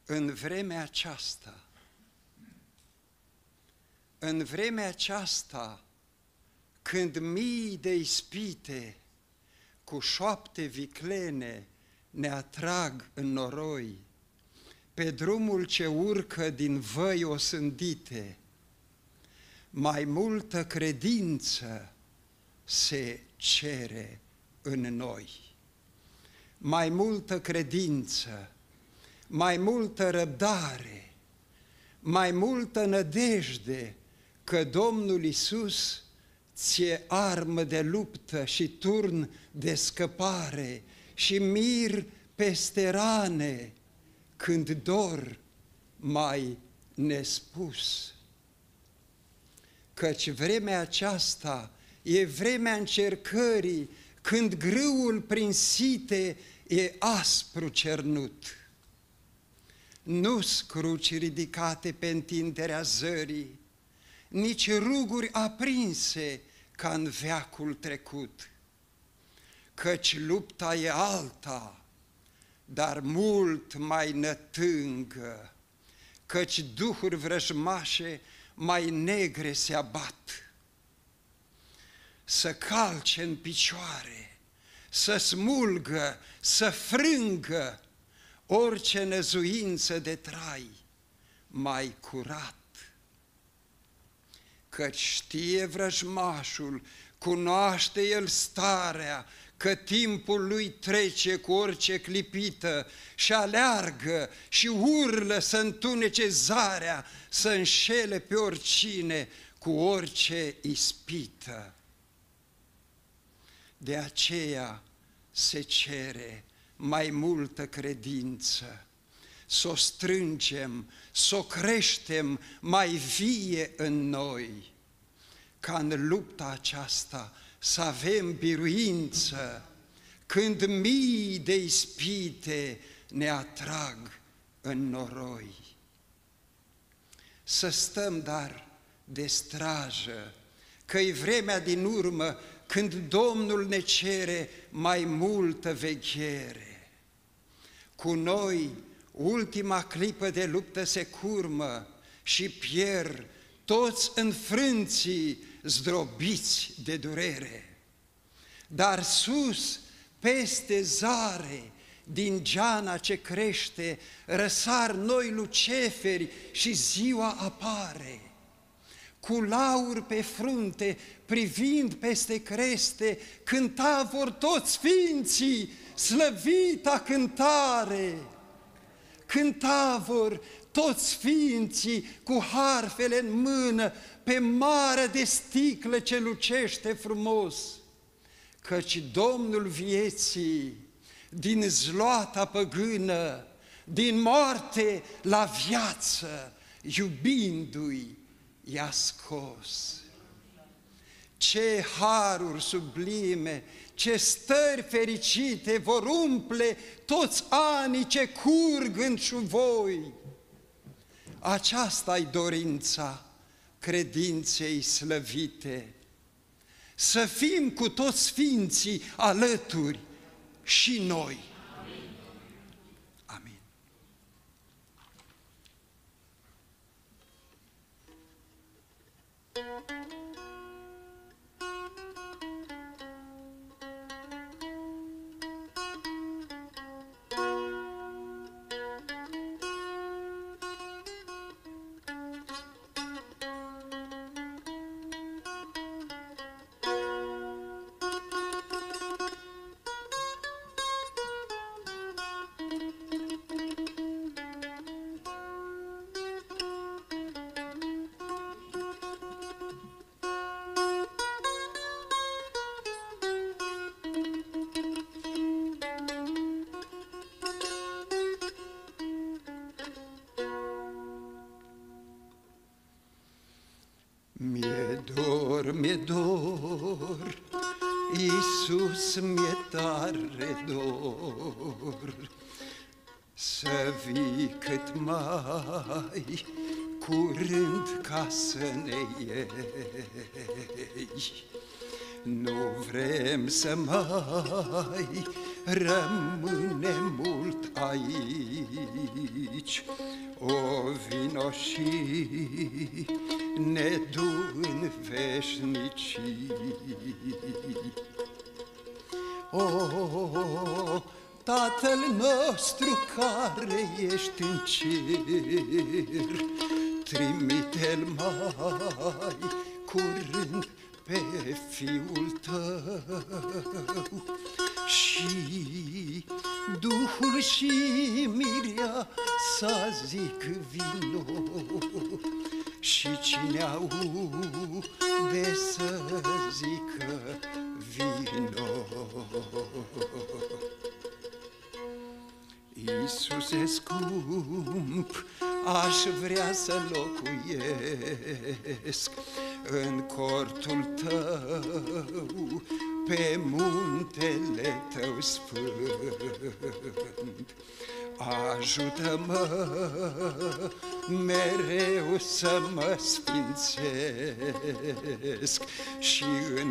În vremea aceasta, când mii de ispite cu șoapte viclene ne atrag în noroi, pe drumul ce urcă din văi osândite, mai multă credință se cere în noi. Mai multă credință, mai multă răbdare, mai multă nădejde că Domnul Iisus ți-e armă de luptă și turn de scăpare și mir peste rane când dor mai nespus. Căci vremea aceasta e vremea încercării, când grâul prin site e aspru cernut. Nu-s cruci ridicate pe întinderea zării, nici ruguri aprinse ca în veacul trecut. Căci lupta e alta, dar mult mai nătângă, căci duhuri vrăjmașe mai negre se abat. Să calce în picioare, să smulgă, să frângă orice năzuință de trai mai curat. Căci știe vrăjmașul, cunoaște el starea, că timpul lui trece cu orice clipită și aleargă și urlă să întunece zarea, să înșele pe oricine cu orice ispită. De aceea se cere mai multă credință, s-o strângem, s-o creștem mai vie în noi, ca în lupta aceasta să avem biruință, când mii de ispite ne atrag în noroi. Să stăm, dar, de strajă, că-i vremea din urmă, când Domnul ne cere mai multă veghere. Cu noi, ultima clipă de luptă se curmă și pierd toți înfrânții zdrobiți de durere. Dar sus, peste zare, din geana ce crește, răsar noi luceferi și ziua apare. Cu lauri pe frunte, privind peste creste, cânta vor toți sfinții slăvita cântare. Cânta vor toți sfinții cu harfele în mână pe marea de sticlă ce lucește frumos. Căci Domnul vieții, din zloata păgână, din moarte la viață, iubindu-i, i-a scos. Ce haruri sublime, ce stări fericite vor umple toți anii ce curg în șuvoi. Aceasta-i dorința credinței slăvite, să fim cu toți sfinții alături și noi. Amin. Mi-e dor, Iisus, mi-e tare dor, să vii cât mai curând ca să ne iei. Nu vrem să mai rămâne mult aici. O, vino și ne du în veșnicii. O, Tatăl nostru care ești în cer, trimite-l mai curând pe Fiul Tău. Și Duhul și Mireasa zic vino, și cine aude să zică vino. Iisuse scump, aș vrea să locuiesc în cortul Tău, pe muntele Tău sfânt. Ajută-mă mereu să mă sfințesc și în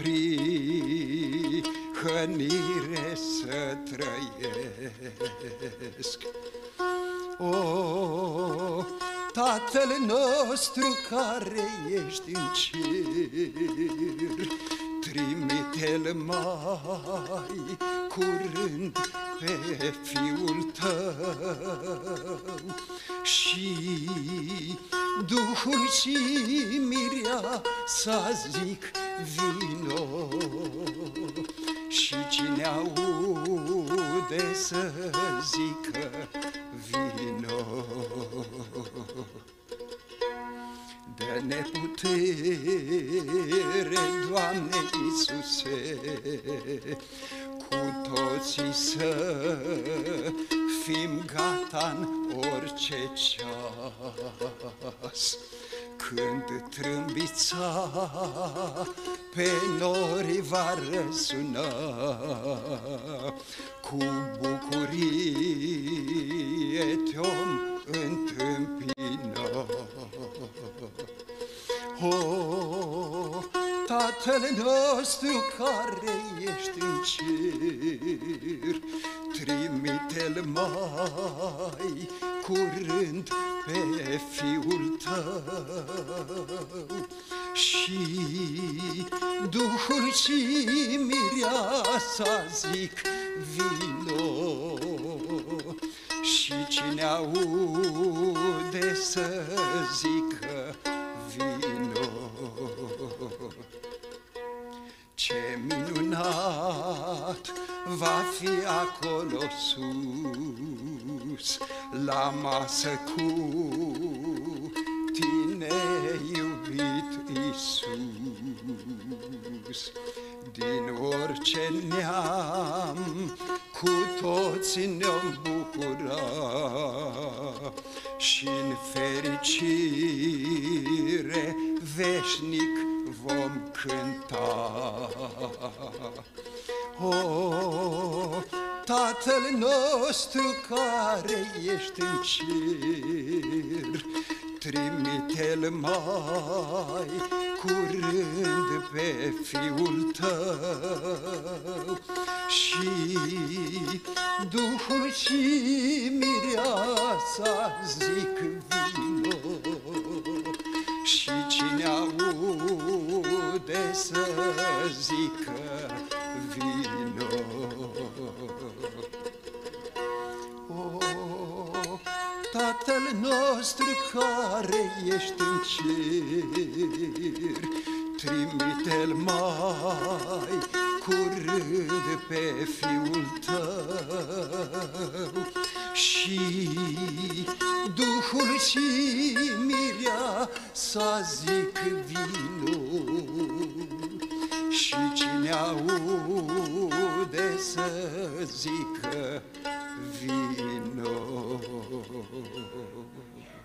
neprihănire să trăiesc. O, Tatăl nostru care ești în cer, trimite-l mai curând pe Fiul Tău. Și Duhul și Mireasa zic vino, și cine aude să zică vino. Dă-ne putere, Doamne Iisuse, cu toții să fim gata-n orice ceas. Când trâmbița pe nori va răsuna, cu bucurie te-om întâmpina. O, Tatăl nostru care ești în cer, trimite-l mai curând pe Fiul Tău. Și Duhul și Mireasa zic vino, și cine aude să zică vino. Ce minunat va fi acolo sus, la masă cu tine, iubit Iisus. Din orice neam cu toți ne-om bucura și-n fericire veșnic vom cânta. O, Tatăl nostru care ești în cer, trimite-l mai curând pe Fiul Tău. Și Duhul și Mireasa zic vino, și cine aude să zică vino. O, Tatăl nostru care ești în cer, trimite-l mai curând pe Fiul Tău. Și Duhul și Mireasa zic vino, și cine aude să zică vino.